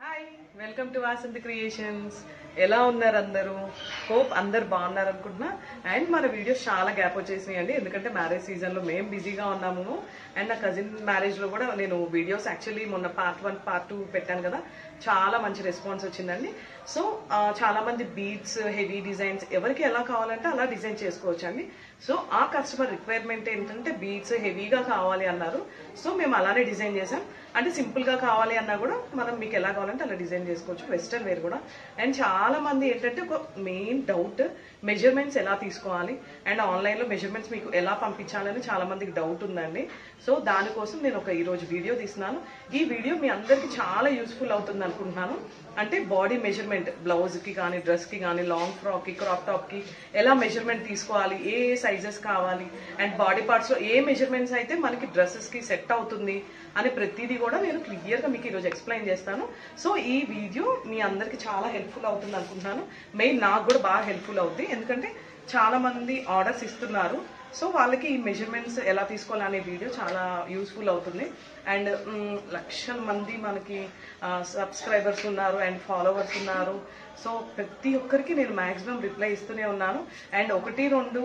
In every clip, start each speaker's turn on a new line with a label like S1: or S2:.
S1: Hi welcome to Vasanthi creations. ఎలా ఉన్నారు అందరూ? హోప్ అందరు బాగున్నారు అనుకుంటున్నా. అండ్ మన వీడియోస్ చాలా గ్యాప్ వచ్చేసినాయండి, ఎందుకంటే మ్యారేజ్ సీజన్లో మేము బిజీగా ఉన్నాము. అండ్ నా కజిన్ మ్యారేజ్లో కూడా నేను వీడియోస్ యాక్చువల్లీ మొన్న పార్ట్ 1 పార్ట్ 2 పెట్టాను కదా, చాలా మంచి రెస్పాన్స్ వచ్చిందండి. సో చాలా మంది బీడ్స్, హెవీ డిజైన్స్ ఎవరికి ఎలా కావాలంటే అలా డిజైన్ చేసుకోవచ్చు అండి. సో ఆ కస్టమర్ రిక్వైర్మెంట్ ఏంటంటే బీడ్స్ హెవీగా కావాలి అన్నారు. సో మేము అలానే డిజైన్ చేసాం. అంటే సింపుల్ గా కావాలి అన్నా కూడా మనం మీకు ఎలా కావాలంటే అలా డిజైన్ చేసుకోవచ్చు, వెస్టర్న్ వేర్ కూడా. అండ్ చాలా మంది ఏంటంటే ఒక మెయిన్ డౌట్, మెజర్మెంట్స్ ఎలా తీసుకోవాలి అండ్ ఆన్లైన్ లో మెజర్మెంట్స్ మీకు ఎలా పంపించాలని చాలా మందికి డౌట్ ఉందండి. సో దానికోసం నేను ఈరోజు వీడియో తీస్తున్నాను. ఈ వీడియో మీ అందరికి చాలా యూస్ఫుల్ అవుతుంది అనుకుంటున్నాను. అంటే బాడీ మెజర్మెంట్, బ్లౌజ్ కి కానీ, డ్రెస్ కి కానీ, లాంగ్ ఫ్రాక్ కి, క్రాప్ టాప్ కి ఎలా మెజర్మెంట్ తీసుకోవాలి, ఏ సైజెస్ కావాలి, అండ్ బాడీ పార్ట్స్ లో ఏ మెజర్మెంట్స్ అయితే మనకి డ్రెస్సెస్ కి సెట్ అవుతుంది అని ప్రతిదీ కూడా నేను క్లియర్ గా మీకు ఈరోజు ఎక్స్ప్లెయిన్ చేస్తాను. సో ఈ వీడియో మీ అందరికి చాలా హెల్ప్ఫుల్ అవుతుంది అనుకుంటున్నాను. మెయిన్ నాకు కూడా బాగా హెల్ప్ఫుల్ అవుతుంది, ఎందుకంటే చాలా మంది ఆర్డర్స్ ఇస్తున్నారు. సో వాళ్ళకి ఈ మెజర్మెంట్స్ ఎలా తీసుకోవాలనే వీడియో చాలా యూస్ఫుల్ అవుతుంది. అండ్ లక్షల మంది మనకి సబ్స్క్రైబర్స్ ఉన్నారు అండ్ ఫాలోవర్స్ ఉన్నారు. సో ప్రతి ఒక్కరికి నేను మాక్సిమం రిప్లై ఇస్తూనే ఉన్నాను. అండ్ 1-2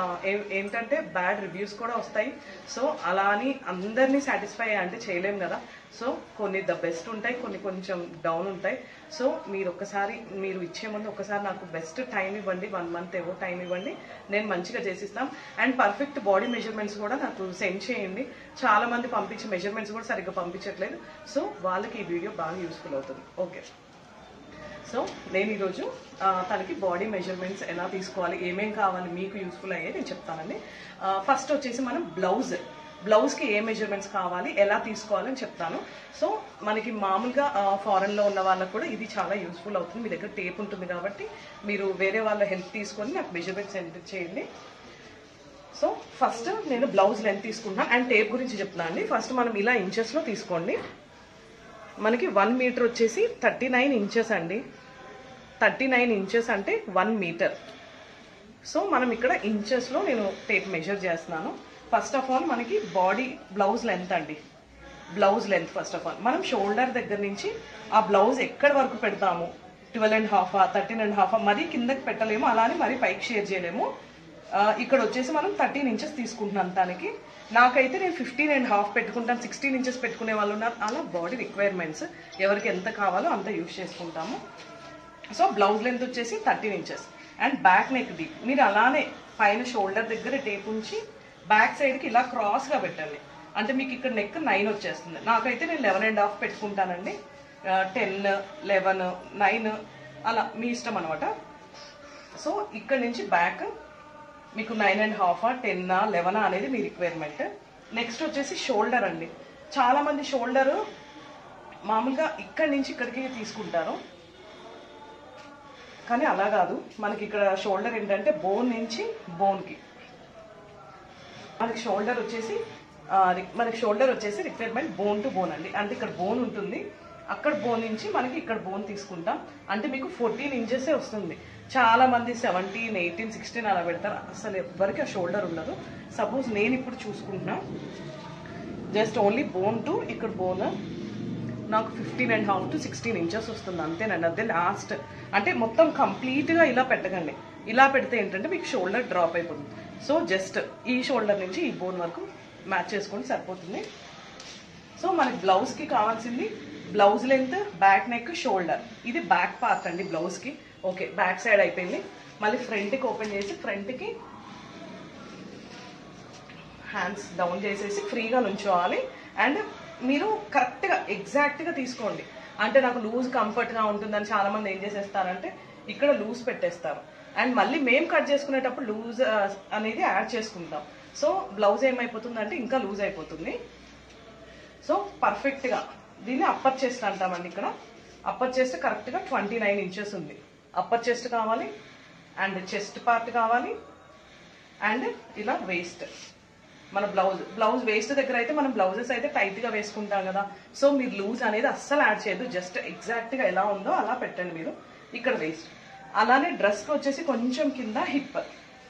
S1: ఏంటంటే బ్యాడ్ రివ్యూస్ కూడా వస్తాయి. సో అలా అని అందరినీ సాటిస్ఫై అంటే చేయలేం కదా. సో కొన్ని ద బెస్ట్ ఉంటాయి, కొన్ని కొంచెం డౌన్ ఉంటాయి. సో మీరు ఇచ్చే ముందు ఒకసారి నాకు బెస్ట్ టైం ఇవ్వండి, 1 month ఏవో టైం ఇవ్వండి, నేను మంచిగా చేసిస్తాం. అండ్ పర్ఫెక్ట్ బాడీ మెజర్మెంట్స్ కూడా నాకు సెండ్ చేయండి. చాలా మంది పంపించే మెజర్మెంట్స్ కూడా సరిగ్గా పంపించట్లేదు. సో వాళ్ళకి ఈ వీడియో బాగా యూస్ఫుల్ అవుతుంది. ఓకే, సో నేను ఈరోజు తనకి బాడీ మెజర్మెంట్స్ ఎలా తీసుకోవాలి, ఏమేం కావాలి మీకు యూస్ఫుల్ అయ్యే నేను చెప్తానండి. ఫస్ట్ వచ్చేసి మనం బ్లౌజ్కి ఏ మెజర్మెంట్స్ కావాలి, ఎలా తీసుకోవాలని చెప్తాను. సో మనకి మామూలుగా ఫారెన్లో ఉన్న వాళ్ళకు కూడా ఇది చాలా యూస్ఫుల్ అవుతుంది. మీ దగ్గర టేప్ ఉంటుంది కాబట్టి మీరు వేరే వాళ్ళ హెల్ప్ తీసుకొని నాకు మెజర్మెంట్స్ సెండ్ చేయండి. సో ఫస్ట్ నేను బ్లౌజ్ లెంత్ తీసుకుంటున్నాను అండ్ టేప్ గురించి చెప్తున్నాను అండి. ఫస్ట్ మనం ఇలా ఇంచెస్లో తీసుకోండి. మనకి 1 మీటర్ వచ్చేసి 39 ఇంచెస్ అండి. 39 ఇంచెస్ అంటే 1 మీటర్. సో మనం ఇక్కడ ఇంచెస్లో నేను టేప్ మెజర్ చేస్తున్నాను. ఫస్ట్ ఆఫ్ ఆల్ మనకి బ్లౌజ్ లెంత్ అండి. Blouse length first of all మనం షోల్డర్ దగ్గర నుంచి ఆ బ్లౌజ్ ఎక్కడి వరకు పెడతాము, 12.5, 13.5, మరీ కిందకి పెట్టలేము, అలానే మరీ పైకి షేర్ చేయలేము. ఇక్కడ వచ్చేసి మనం 13 ఇంచెస్ తీసుకుంటున్నాం. దానికి నాకైతే నేను 15.5 పెట్టుకుంటాను, 16 ఇంచెస్ పెట్టుకునే వాళ్ళు ఉన్నారు. అలా బాడీ రిక్వైర్మెంట్స్ ఎవరికి ఎంత కావాలో అంత యూజ్ చేసుకుంటాము. సో బ్లౌజ్ లెంత్ వచ్చేసి 13 inches. And back neck deep మీరు అలానే పైన షోల్డర్ దగ్గర టేప్ ఉంచి బ్యాక్ సైడ్కి ఇలా క్రాస్గా పెట్టండి. అంటే మీకు ఇక్కడ నెక్ 9 వచ్చేస్తుంది. నాకైతే నేను 11.5 పెట్టుకుంటానండి. 10, 11, 9 అలా మీ ఇష్టం అనమాట. సో ఇక్కడ నుంచి బ్యాక్ మీకు 9.5, 10, 11 అనేది మీ రిక్వైర్మెంట్. నెక్స్ట్ వచ్చేసి షోల్డర్ అండి. చాలా మంది షోల్డర్ మామూలుగా ఇక్కడి నుంచి ఇక్కడికి తీసుకుంటారు, కానీ అలా కాదు. మనకి ఇక్కడ షోల్డర్ ఏంటంటే బోన్ నుంచి బోన్కి మనకి షోల్డర్ వచ్చేసి రిక్వైర్మెంట్ బోన్ టు బోన్ అండి. అంటే ఇక్కడ బోన్ ఉంటుంది, అక్కడ బోన్ నుంచి మనకి ఇక్కడ బోన్ తీసుకుంటాం. అంటే మీకు 14 ఇంచెసే వస్తుంది. చాలా మంది 17, 18, 16 అలా పెడతారు. అసలు ఎవరికి ఆ షోల్డర్ ఉండదు. సపోజ్ నేను ఇప్పుడు చూసుకుంటున్నా, జస్ట్ ఓన్లీ బోన్ టు ఇక్కడ బోన్ నాకు 15.5 to 16 ఇంచెస్ వస్తుంది, అంతేనండి. అదే లాస్ట్. అంటే మొత్తం కంప్లీట్గా ఇలా పెట్టకండి. ఇలా పెడితే ఏంటంటే మీకు షోల్డర్ డ్రాప్ అయిపోతుంది. సో జస్ట్ ఈ షోల్డర్ నుంచి ఈ బోన్ వరకు మ్యాచ్ చేసుకొని సరిపోతుంది. సో మనకి బ్లౌజ్కి కావాల్సింది blouse length, back neck, shoulder. ఇది బ్యాక్ పార్ట్ అండి బ్లౌజ్కి. ఓకే, బ్యాక్ సైడ్ అయిపోయింది. మళ్ళీ ఫ్రంట్కి ఓపెన్ చేసి ఫ్రంట్కి హ్యాండ్స్ డౌన్ చేసేసి ఫ్రీగా నుంచోవాలి. అండ్ మీరు కరెక్ట్గా ఎగ్జాక్ట్గా తీసుకోండి. అంటే నాకు లూజ్ కంఫర్ట్గా ఉంటుందని చాలామంది ఏం చేసేస్తారంటే ఇక్కడ లూజ్ పెట్టేస్తారు. అండ్ మళ్ళీ మేము కట్ చేసుకునేటప్పుడు లూజ్ అనేది యాడ్ చేసుకుంటాం. సో బ్లౌజ్ ఏమైపోతుందంటే ఇంకా లూజ్ అయిపోతుంది. సో పర్ఫెక్ట్గా దీన్ని అప్పర్ చెస్ట్ అంటామండి. ఇక్కడ అప్పర్ చెస్ట్ కరెక్ట్గా 29 ఇంచెస్ ఉంది. అప్పర్ చెస్ట్ కావాలి అండ్ చెస్ట్ పార్ట్ కావాలి. అండ్ ఇలా వేస్ట్, మన బ్లౌజ్ వేస్ట్ దగ్గర అయితే మనం బ్లౌజెస్ అయితే టైట్గా వేసుకుంటాం కదా. సో మీరు లూజ్ అనేది అస్సలు యాడ్ చేయదు, జస్ట్ ఎగ్జాక్ట్గా ఎలా ఉందో అలా పెట్టండి మీరు. ఇక్కడ వేస్ట్. అలానే డ్రెస్కి వచ్చేసి కొంచెం కింద హిప్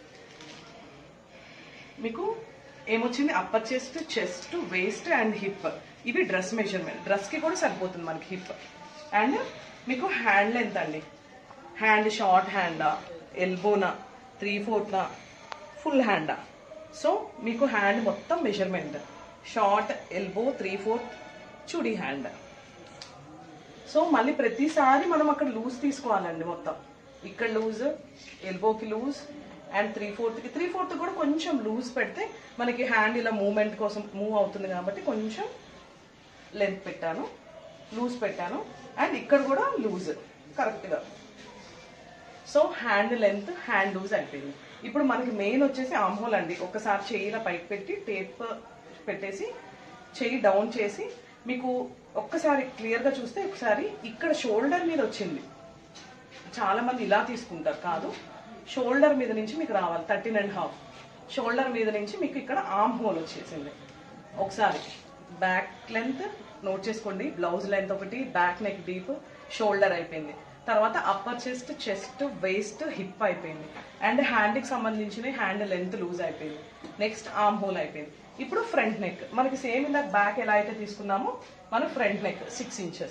S1: మీకు ఏమొచ్చింది, upper chest, chest, waist and hip. ఇవి డ్రెస్ మెజర్మెంట్. డ్రెస్కి కూడా సరిపోతుంది మనకి హిప్. అండ్ మీకు హ్యాండ్ లెంత్ అండి, హ్యాండ్ షార్ట్ హ్యాండా, ఎల్బోనా, 3/4 ఫుల్ హ్యాండా. సో మీకు హ్యాండ్ మొత్తం measurement, short, elbow, 3/4 chudi hand. So మళ్ళీ ప్రతిసారి మనం అక్కడ లూజ్ తీసుకోవాలండి. మొత్తం ఇక్కడ లూజ్, ఎల్బోకి లూజ్, అండ్ 3/4 కూడా కొంచెం లూజ్ పెడితే మనకి హ్యాండ్ ఇలా మూవ్మెంట్ కోసం మూవ్ అవుతుంది కాబట్టి కొంచెం లెంత్ పెట్టాను, లూజ్ పెట్టాను. అండ్ ఇక్కడ కూడా లూజ్ కరెక్ట్గా. So hand length, hand loose అయిపోయింది. ఇప్పుడు మనకి మెయిన్ వచ్చేసి ఆర్మ్ హోల్ అండి. ఒకసారి చెయ్యిలా పైకి పెట్టి టేప్ పెట్టేసి చెయ్యి డౌన్ చేసి మీకు ఒక్కసారి క్లియర్గా చూస్తే ఒకసారి ఇక్కడ షోల్డర్ మీద వచ్చింది. చాలా మంది ఇలా తీసుకుంటారు, కాదు, షోల్డర్ మీద నుంచి మీకు రావాలి 13.5. షోల్డర్ మీద నుంచి మీకు ఇక్కడ ఆర్మ్ హోల్ వచ్చేసింది. ఒకసారి బ్యాక్ లెంత్ నోట్ చేసుకోండి, బ్లౌజ్ లెంత్ ఒకటి, బ్యాక్ నెక్ డీప్, షోల్డర్ అయిపోయింది. తర్వాత upper chest, chest, waist, hip అయిపోయింది. అండ్ హ్యాండ్కి సంబంధించిన హ్యాండ్ లెంత్ లూజ్ అయిపోయింది. నెక్స్ట్ ఆర్మ్ హోల్ అయిపోయింది. ఇప్పుడు ఫ్రంట్ నెక్ మనకి సేమ్ ఇందాక బ్యాక్ ఎలా అయితే తీసుకున్నామో మనం ఫ్రంట్ నెక్ 6 ఇంచెస్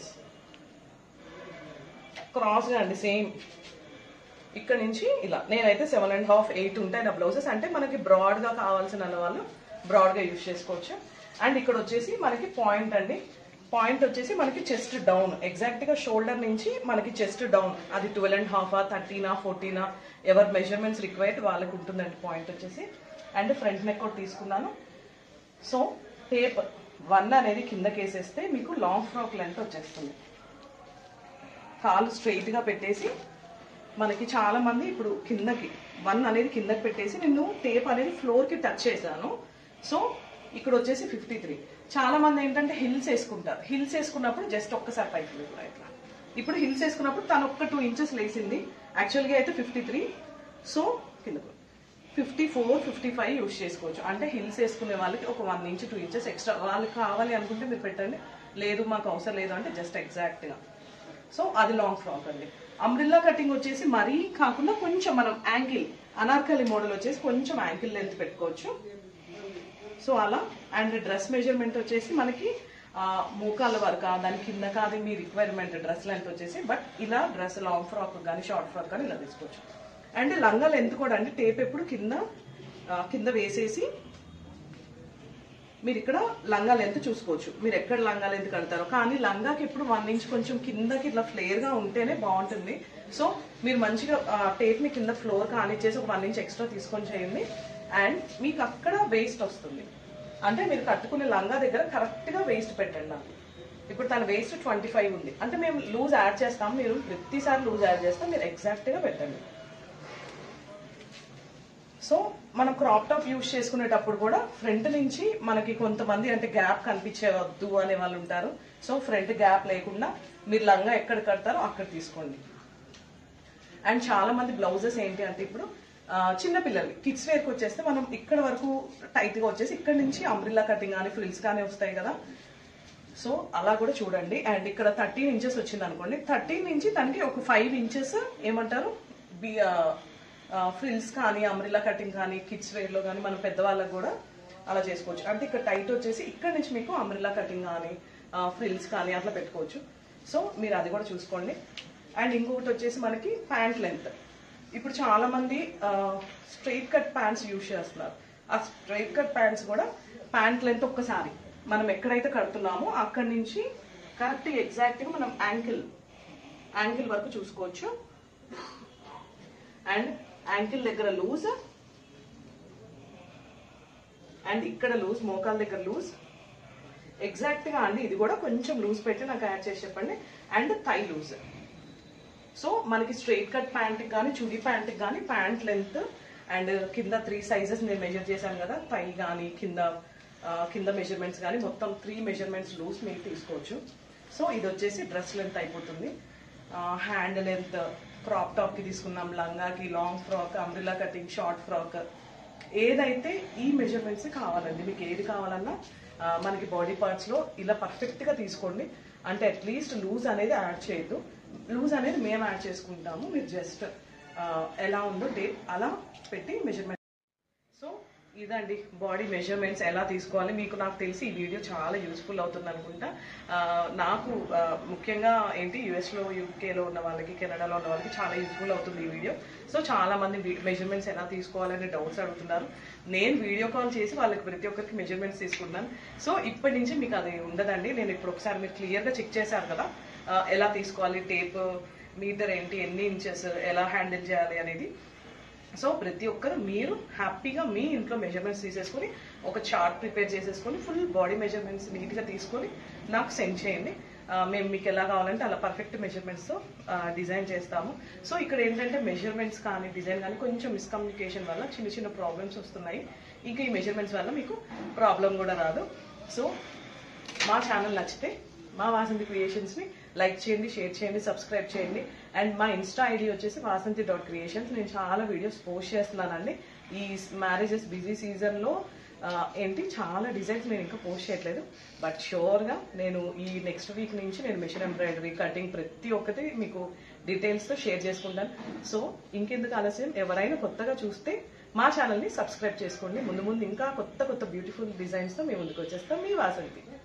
S1: క్రాస్గా అండి. సేమ్ ఇక్కడ నుంచి ఇలా, నేనైతే 7.5, 8 ఉంటాయి నా బ్లౌజెస్. అంటే మనకి బ్రాడ్గా కావాల్సిన వాళ్ళు బ్రాడ్గా యూజ్ చేసుకోవచ్చు. అండ్ ఇక్కడ వచ్చేసి మనకి పాయింట్ అండి. పాయింట్ వచ్చేసి మనకి చెస్ట్ డౌన్, ఎగ్జాక్ట్గా షోల్డర్ నుంచి మనకి చెస్ట్ డౌన్, అది 12.5, 13, 14 ఎవరి మెజర్మెంట్స్ రిక్వైర్డ్ వాళ్ళకి ఉంటుందండి పాయింట్ వచ్చేసి. అండ్ ఫ్రంట్ నెక్ కూడా తీసుకున్నాను. సో టేప్ 1 అనేది కిందకి వేసేస్తే మీకు లాంగ్ ఫ్రాక్ లెంత్ వచ్చేస్తుంది. కాలు స్ట్రైట్గా పెట్టేసి మనకి చాలా మంది ఇప్పుడు కిందకి 1 అనేది కిందకి పెట్టేసి నేను టేప్ అనేది ఫ్లోర్కి టచ్ చేశాను. సో ఇక్కడ వచ్చేసి 53. చాలా మంది ఏంటంటే హిల్స్ వేసుకుంటారు. హిల్స్ వేసుకున్నప్పుడు జస్ట్ ఒక్కసారి పైకి ఇట్లా. ఇప్పుడు హిల్స్ వేసుకున్నప్పుడు తను ఒక్క 2 ఇంచెస్ లేసింది. యాక్చువల్గా అయితే 53. సో కిందకు 54, 55 యూజ్ చేసుకోవచ్చు. అంటే హిల్స్ వేసుకునే వాళ్ళకి ఒక 1 ఇంచ్ 2 ఇంచెస్ ఎక్స్ట్రా వాళ్ళకి కావాలి అనుకుంటే మీరు పెట్టండి. లేదు మాకు అవసరం లేదు అంటే జస్ట్ ఎగ్జాక్ట్గా. సో అది లాంగ్ ఫ్రాక్ అండి. అంబ్రిల్లా కటింగ్ వచ్చేసి మరీ కాకుండా కొంచెం మనం యాంకిల్, అనార్కలి మోడల్ వచ్చేసి కొంచెం యాంకిల్ లెంత్ పెట్టుకోవచ్చు. సో అలా. అండ్ డ్రెస్ మెజర్మెంట్ వచ్చేసి మనకి మోకాళ్ళ వరకు, దాని కింద కాదు మీ రిక్వైర్మెంట్ డ్రెస్ లెంత్ వచ్చేసి. బట్ ఇలా డ్రెస్ లాంగ్ ఫ్రాక్ కానీ షార్ట్ ఫ్రాక్ కానీ ఇలా తీసుకోవచ్చు. అండ్ లంగా లెంత్ కూడా అండి, టేప్ ఎప్పుడు కింద వేసేసి మీరు ఇక్కడ లంగా లెంత్ చూసుకోవచ్చు. మీరు ఎక్కడ లంగా లెంత్ కడతారో, కానీ లంగాకి ఎప్పుడు 1 ఇంచ్ కొంచెం కిందకి ఇట్లా ఫ్లేర్గా ఉంటేనే బాగుంటుంది. సో మీరు మంచిగా టేప్ని కింద ఫ్లోర్ కానిచ్చేసి ఒక 1 ఇంచ్ ఎక్స్ట్రా తీసుకొని చేయండి. అండ్ మీకు అక్కడ వేస్ట్ వస్తుంది. అంటే మీరు కట్టుకునే లంగా దగ్గర కరెక్ట్గా వేస్ట్ పెట్టండి. ఇప్పుడు తన వేస్ట్ 25 ఉంది అంటే మేము లూజ్ యాడ్ చేస్తాం. మీరు ప్రతిసారి లూజ్ యాడ్ చేస్తాం, మీరు ఎగ్జాక్ట్గా పెట్టండి. సో మనం క్రాప్ టాప్ యూజ్ చేసుకునేటప్పుడు కూడా ఫ్రంట్ నుంచి మనకి కొంతమంది అంటే గ్యాప్ కనిపించవద్దు అనే వాళ్ళు ఉంటారు. సో ఫ్రంట్ గ్యాప్ లేకుండా మీరు లంగా ఎక్కడ కడతారో అక్కడ తీసుకోండి. అండ్ చాలా మంది బ్లౌజెస్ ఏంటి అంటే ఇప్పుడు చిన్నపిల్లలు కిడ్స్ వేర్కి వచ్చేస్తే మనం ఇక్కడ వరకు టైట్గా వచ్చేసి ఇక్కడ నుంచి అంబ్రిల్లా కటింగ్ కానీ ఫ్రిల్స్ కానీ వస్తాయి కదా. సో అలా కూడా చూడండి. అండ్ ఇక్కడ 13 ఇంచెస్ వచ్చింది అనుకోండి, 13 నుంచి తనకి ఒక 5 ఇంచెస్ ఏమంటారు ఫ్రిల్స్ కానీ అంబ్రిల్లా కటింగ్ కానీ కిడ్స్ వేర్లో కానీ మనం పెద్దవాళ్ళకి కూడా అలా చేసుకోవచ్చు. అంటే ఇక్కడ టైట్ వచ్చేసి ఇక్కడ నుంచి మీకు అంబ్రిల్లా కటింగ్ కానీ ఫ్రిల్స్ కానీ అట్లా పెట్టుకోవచ్చు. సో మీరు అది కూడా చూసుకోండి. అండ్ ఇంకొకటి వచ్చేసి మనకి ప్యాంట్ లెంత్. ఇప్పుడు చాలా మంది స్ట్రైట్ కట్ ప్యాంట్స్ యూజ్ చేస్తున్నారు. ఆ స్ట్రైట్ కట్ ప్యాంట్స్ కూడా ప్యాంట్ లెంత్ ఒక్కసారి మనం ఎక్కడైతే కడుతున్నామో అక్కడి నుంచి కరెక్ట్ ఎగ్జాక్ట్గా మనం యాంకిల్ వరకు చూసుకోవచ్చు. అండ్ యాంకిల్ దగ్గర లూజ్, అండ్ ఇక్కడ లూజ్, మోకాల దగ్గర లూజ్ ఎగ్జాక్ట్గా అండి. ఇది కూడా కొంచెం లూజ్ పెట్టి నాకు యాడ్ చేసి చెప్పండి. And thigh loose. సో మనకి స్ట్రైట్ కట్ ప్యాంట్కి కానీ చుడీ ప్యాంట్కి కానీ ప్యాంట్ లెంత్ అండ్ కింద 3 సైజెస్ నేను మెజర్ చేశాను కదా, థై కానీ కింద మెజర్మెంట్స్ కానీ మొత్తం 3 మెజర్మెంట్స్ లూజ్ మీరు తీసుకోవచ్చు. సో ఇది వచ్చేసి డ్రెస్ లెంత్ అయిపోతుంది. హ్యాండ్ లెంత్ క్రాప్ టాప్కి తీసుకున్నాం, లంగాకి, long frock, umbrella cutting, short frock, ఏదైతే ఈ మెజర్మెంట్స్ కావాలండి. మీకు ఏది కావాలన్నా మనకి బాడీ పార్ట్స్లో ఇలా పర్ఫెక్ట్గా తీసుకోండి. అంటే అట్లీస్ట్ లూజ్ అనేది యాడ్ చేయొద్దు. లూజ్ అనేది మేము యాడ్ చేసుకుంటాము. మీరు జస్ట్ ఎలా ఉందో టేప్ అలా పెట్టి మెజర్మెంట్. సో ఇదండి బాడీ మెజర్మెంట్స్ ఎలా తీసుకోవాలి. మీకు నాకు తెలిసి ఈ వీడియో చాలా యూస్ఫుల్ అవుతుంది అనుకుంటా. నాకు ముఖ్యంగా ఏంటి యుఎస్లో యూకేలో ఉన్న వాళ్ళకి కెనడాలో ఉన్న వాళ్ళకి చాలా యూస్ఫుల్ అవుతుంది ఈ వీడియో. సో చాలా మంది మెజర్మెంట్స్ ఎలా తీసుకోవాలనే డౌట్స్ అడుగుతున్నారు. నేను వీడియో కాల్ చేసి వాళ్ళకి ప్రతి ఒక్కరికి మెజర్మెంట్స్ తీసుకుంటున్నాను. సో ఇప్పటి నుంచి మీకు అది ఉండదండి. నేను ఇప్పుడు ఒకసారి మీరు క్లియర్గా చెక్ చేశారు కదా ఎలా తీసుకోవాలి, టేప్ మీటర్ ఏంటి, ఎన్ని ఇంచెస్, ఎలా హ్యాండిల్ చేయాలి అనేది. సో ప్రతి ఒక్కరు మీరు హ్యాపీగా మీ ఇంట్లో మెజర్మెంట్స్ తీసేసుకొని ఒక చార్ట్ ప్రిపేర్ చేసేసుకొని ఫుల్ బాడీ మెజర్మెంట్స్ నీట్గా తీసుకొని నాకు సెండ్ చేయండి. మేము మీకు ఎలా కావాలంటే అలా పర్ఫెక్ట్ మెజర్మెంట్స్తో డిజైన్ చేస్తాము. సో ఇక్కడ ఏంటంటే మెజర్మెంట్స్ కానీ డిజైన్ కానీ కొంచెం మిస్కమ్యూనికేషన్ వల్ల చిన్న చిన్న ప్రాబ్లమ్స్ వస్తున్నాయి. ఇంకా ఈ మెజర్మెంట్స్ వల్ల మీకు ప్రాబ్లం కూడా రాదు. సో మా ఛానల్ నచ్చితే మా వాసంతి క్రియేషన్స్ని లైక్ చేయండి, షేర్ చేయండి, సబ్స్క్రైబ్ చేయండి. అండ్ మా ఇన్స్టా ఐడి వచ్చేసి vasanthi.creations. నేను చాలా వీడియోస్ పోస్ట్ చేస్తున్నానండి. ఈ మ్యారేజెస్ బిజీ సీజన్లో ఏంటి చాలా డిజైన్స్ నేను ఇంకా పోస్ట్ చేయట్లేదు. బట్ షూర్గా నేను ఈ నెక్స్ట్ వీక్ నుంచి నేను మిషన్ ఎంబ్రాయిడరీ, కటింగ్ ప్రతి ఒక్కటి మీకు డీటెయిల్స్తో షేర్ చేసుకుంటాను. సో ఇంకెందుకు ఆలస్యం, ఎవరైనా కొత్తగా చూస్తే మా ఛానల్ని సబ్స్క్రైబ్ చేసుకోండి. ముందు ముందు ఇంకా కొత్త కొత్త బ్యూటిఫుల్ డిజైన్స్తో మేము ముందుకు వచ్చేస్తాం. మీ వాసంతి.